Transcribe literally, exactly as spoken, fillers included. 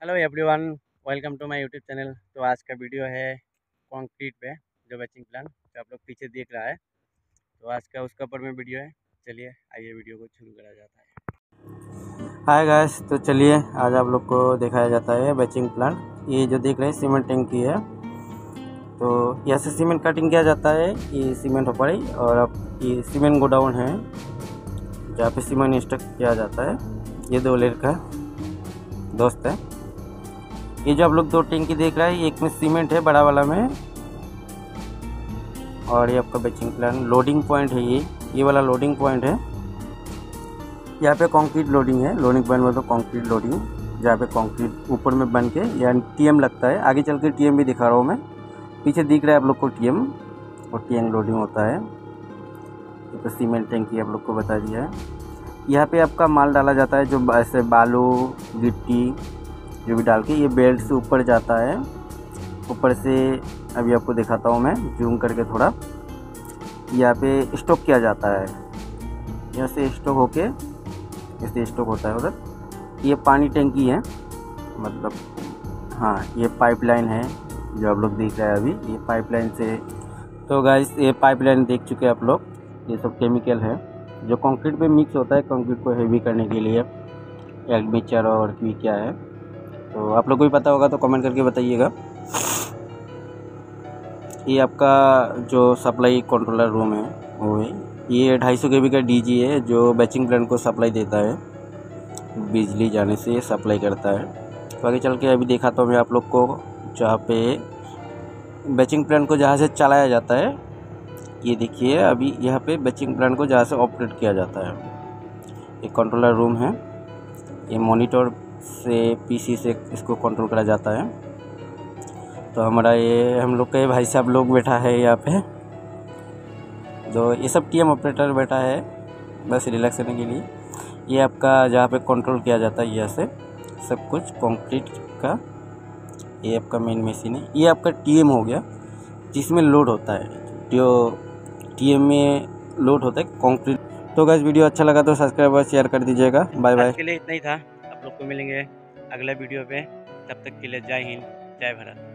Hello everyone, welcome to my YouTube channel. तो आज का वीडियो है कंक्रीट पे, जो बैचिंग प्लान जो आप लोग पीछे देख रहा है। तो आज का उसका ऊपर में वीडियो है। चलिए आइए वीडियो को शुरू करा जाता है। हाय गाइस, तो चलिए आज आप लोग को दिखाया जाता है बैचिंग प्लान। ये जो देख रहे हैं सीमेंट टैंकी है। तो यहाँ से सीमेंट कटिंग किया जाता है। ये सीमेंट हो पड़ी और अब ये सीमेंट गोडाउन है जहाँ पे सीमेंट स्टॉक किया जाता है। ये दो लड़का दोस्त है। ये जो आप लोग दो टैंकी देख रहे हैं, एक में सीमेंट है बड़ा वाला में, और ये आपका बैचिंग प्लान लोडिंग पॉइंट है। ये ये वाला लोडिंग पॉइंट है। यहाँ पे कंक्रीट लोडिंग है। लोडिंग पॉइंट में तो कंक्रीट लोडिंग, जहाँ पे कंक्रीट ऊपर में बन के यानी टीएम लगता है। आगे चल के टीएम भी दिखा रहा हूँ मैं। पीछे दिख रहा है आप लोग को टीएम, और टीएम लोडिंग होता है। ये तो सीमेंट टैंकी आप लोग को बता दिया है। यहाँ पे आपका माल डाला जाता है, जो ऐसे बालू गिट्टी जो भी डाल के ये बेल्ट से ऊपर जाता है। ऊपर से अभी आपको दिखाता हूँ मैं जूम करके थोड़ा। यहाँ पे स्टॉक किया जाता है। यहाँ से स्टॉक होके ऐसे स्टॉक होता है उधर। ये पानी टैंकी है, मतलब हाँ ये पाइपलाइन है जो आप लोग देख रहे हैं अभी। ये पाइपलाइन से, तो गाइस ये पाइपलाइन देख चुके हैं आप लोग। ये सब केमिकल है जो कंक्रीट पे मिक्स होता है, कंक्रीट को हेवी करने के लिए। एडमिक्सचर और भी क्या है, तो आप लोग को भी पता होगा तो कमेंट करके बताइएगा। ये आपका जो सप्लाई कंट्रोलर रूम है वो है। ये ढाई सौ के बी का डीजी है जो बैचिंग प्लान को सप्लाई देता है। बिजली जाने से सप्लाई करता है। तो आगे चल के अभी दिखाता हूँ मैं आप लोग को, जहाँ पे बैचिंग प्लान को जहाँ से चलाया जाता है। ये देखिए अभी यहाँ पे बैचिंग प्लान को जहाँ से ऑपरेट किया जाता है। ये कंट्रोलर रूम है। ये मॉनिटर से पीसी से इसको कंट्रोल करा जाता है। तो हमारा ये हम लोग के भाई साहब लोग बैठा है यहाँ पे। तो ये सब टीएम ऑपरेटर बैठा है बस रिलैक्स करने के लिए। ये आपका जहाँ पे कंट्रोल किया जाता है यहाँ से सब कुछ कंक्रीट का। ये आपका मेन मशीन है। ये आपका टीएम हो गया जिसमें लोड होता है, जो टीएम में लोड होता है कंक्रीट। तो गाइस वीडियो अच्छा लगा तो सब्सक्राइब और शेयर कर दीजिएगा। Bye bye. आज के लिए इतना ही था। आप लोग को मिलेंगे अगले वीडियो पे। तब तक के लिए जय हिंद, जय भारत।